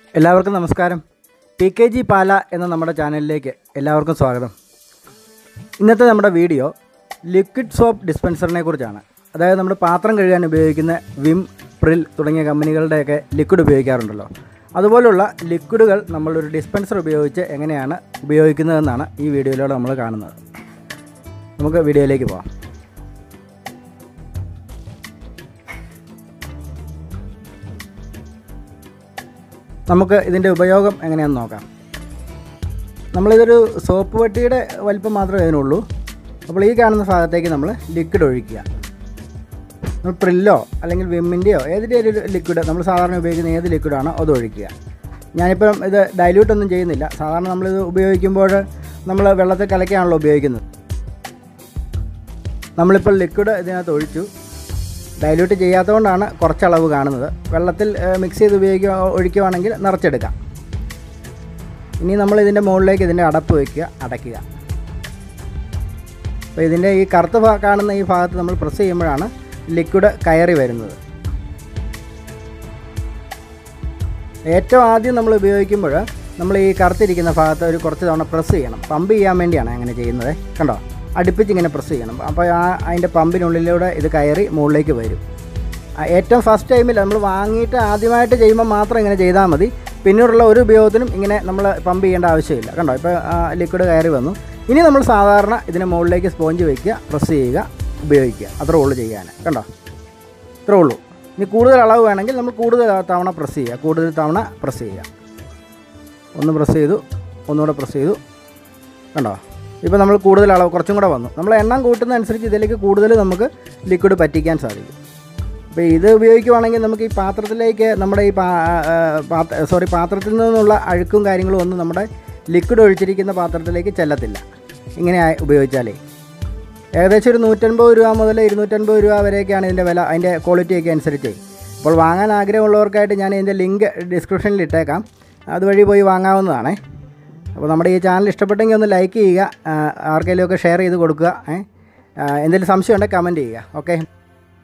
എല്ലാവർക്കും നമസ്കാരം. PKG പാല എന്ന നമ്മുടെ ചാനലിലേക്ക് എല്ലാവർക്കും സ്വാഗതം. ഇന്നത്തെ നമ്മുടെ വീഡിയോ ലിക്വിഡ് സോപ്പ് ഡിസ്പെൻസറിനെ കുറിച്ചാണ്. അതായത് നമ്മുടെ പാത്രം കഴുകാൻ ഉപയോഗിക്കുന്ന വിം, പ്രിൽ തുടങ്ങിയ കമ്പനികളുടെയൊക്കെ ലിക്വിഡ് ഉപയോഗിക്കാറുണ്ടല്ലോ. അതുപോലുള്ള ലിക്വിഡുകൾ നമ്മളൊരു ഡിസ്പെൻസർ ഉപയോഗിച്ച് എങ്ങനെയാണ് ഉപയോഗിക്കുന്നതെന്നാണ് ഈ വീഡിയോയിലൂടെ നമ്മൾ കാണുന്നത്. നമുക്ക് വീഡിയോയിലേക്ക് പോകാം. നമുക്ക് ഇതിൻ്റെ ഉപയോഗം എങ്ങനെയാണെന്ന് നോക്കാം. നമ്മളിതൊരു സോപ്പ് പെട്ടിയുടെ വലിപ്പം മാത്രമേ ഇതിനുള്ളൂ. അപ്പോൾ ഈ കാണുന്ന ഭാഗത്തേക്ക് നമ്മൾ ലിക്വിഡ് ഒഴിക്കുക. നമ്മൾ പ്രില്ലോ അല്ലെങ്കിൽ വിമ്മിൻ്റെയോ ഏതിൻ്റെ ഒരു ലിക്വിഡ് നമ്മൾ സാധാരണ ഉപയോഗിക്കുന്ന ഏത് ലിക്വിഡാണോ അത് ഒഴിക്കുക. ഞാനിപ്പം ഇത് ഡൈല്യൂട്ടൊന്നും ചെയ്യുന്നില്ല. സാധാരണ നമ്മളിത് ഉപയോഗിക്കുമ്പോൾ നമ്മൾ വെള്ളത്തിൽ കലക്കിയാണല്ലോ ഉപയോഗിക്കുന്നത്. നമ്മളിപ്പോൾ ലിക്വിഡ് ഇതിനകത്ത് ഒഴിച്ചു. ഡൈല്യൂട്ട് ചെയ്യാത്തതുകൊണ്ടാണ് കുറച്ചളവ് കാണുന്നത്. വെള്ളത്തിൽ മിക്സ് ചെയ്ത് ഒഴിക്കുകയാണെങ്കിൽ നിറച്ചെടുക്കാം. ഇനി നമ്മൾ ഇതിൻ്റെ മുകളിലേക്ക് ഇതിൻ്റെ അടപ്പ് വയ്ക്കുക, അടയ്ക്കുക. അപ്പോൾ ഇതിൻ്റെ ഈ കറുത്ത കാണുന്ന ഈ ഭാഗത്ത് നമ്മൾ പ്രസ് ചെയ്യുമ്പോഴാണ് ലിക്വിഡ് കയറി വരുന്നത്. ഏറ്റവും ആദ്യം നമ്മൾ ഉപയോഗിക്കുമ്പോൾ നമ്മൾ ഈ കറുത്തിരിക്കുന്ന ഭാഗത്ത് ഒരു കുറച്ച് തവണ പ്രസ് ചെയ്യണം. പമ്പ് ചെയ്യാൻ വേണ്ടിയാണ് അങ്ങനെ ചെയ്യുന്നത്. കണ്ടോ, അടുപ്പിച്ച് ഇങ്ങനെ പ്രസ് ചെയ്യണം. അപ്പോൾ അതിൻ്റെ പമ്പിനുള്ളിലൂടെ ഇത് കയറി മുകളിലേക്ക് വരും. ഏറ്റവും ഫസ്റ്റ് ടൈമിൽ നമ്മൾ വാങ്ങിയിട്ട് ആദ്യമായിട്ട് ചെയ്യുമ്പോൾ മാത്രം ഇങ്ങനെ ചെയ്താൽ മതി. പിന്നീടുള്ള ഒരു ഉപയോഗത്തിനും ഇങ്ങനെ നമ്മൾ പമ്പ് ചെയ്യേണ്ട ആവശ്യമില്ല. കണ്ടോ, ഇപ്പോൾ ലിക്വിഡ് കയറി വന്നു. ഇനി നമ്മൾ സാധാരണ ഇതിന് മുകളിലേക്ക് സ്പോഞ്ച് വയ്ക്കുക, പ്രസ് ചെയ്യുക, ഉപയോഗിക്കുക. അത്രേ ഉള്ളൂ ചെയ്യാൻ. കണ്ടോ, ഇത്രേ ഉള്ളൂ. ഇനി കൂടുതൽ അളവ് വേണമെങ്കിൽ നമ്മൾ കൂടുതൽ തവണ പ്രസ് ചെയ്യുക, കൂടുതൽ തവണ പ്രസ് ചെയ്യുക. ഒന്ന് പ്രസ് ചെയ്തു, ഒന്നുകൂടെ പ്രസ് ചെയ്തു. കണ്ടോ, ഇപ്പോൾ നമ്മൾ കൂടുതൽ അളവ് കുറച്ചും കൂടെ വന്നു. നമ്മൾ എണ്ണം കൂട്ടുന്നതനുസരിച്ച് ഇതിലേക്ക് കൂടുതൽ നമുക്ക് ലിക്വിഡ് പറ്റിക്കാൻ സാധിക്കും. അപ്പോൾ ഇത് ഉപയോഗിക്കുവാണെങ്കിൽ നമുക്ക് ഈ പാത്രത്തിലേക്ക് നമ്മുടെ ഈ പാത്രത്തിൽ നിന്നുള്ള അഴുക്കും കാര്യങ്ങളും ഒന്നും നമ്മുടെ ലിക്വിഡ് ഒഴിച്ചിരിക്കുന്ന പാത്രത്തിലേക്ക് ചെല്ലത്തില്ല. ഇങ്ങനെ ഉപയോഗിച്ചാലേ ഏകദേശം ഒരു 150 രൂപ മുതൽ 250 രൂപ വരെയൊക്കെയാണ് ഇതിൻ്റെ വില, അതിൻ്റെ ക്വാളിറ്റിയൊക്കെ അനുസരിച്ച്. അപ്പോൾ വാങ്ങാൻ ആഗ്രഹമുള്ളവർക്കായിട്ട് ഞാൻ ഇതിൻ്റെ ലിങ്ക് ഡിസ്ക്രിപ്ഷനിൽ ഇട്ടേക്കാം. അതുവഴി പോയി വാങ്ങാവുന്നതാണ്. അപ്പോൾ നമ്മുടെ ഈ ചാനൽ ഇഷ്ടപ്പെട്ടെങ്കിൽ ഒന്ന് ലൈക്ക് ചെയ്യുക, ആർക്കെങ്കിലുമൊക്കെ ഷെയർ ചെയ്ത് കൊടുക്കുക. എന്തെങ്കിലും സംശയം ഉണ്ടെങ്കിൽ കമൻറ്റ് ചെയ്യുക. ഓക്കെ.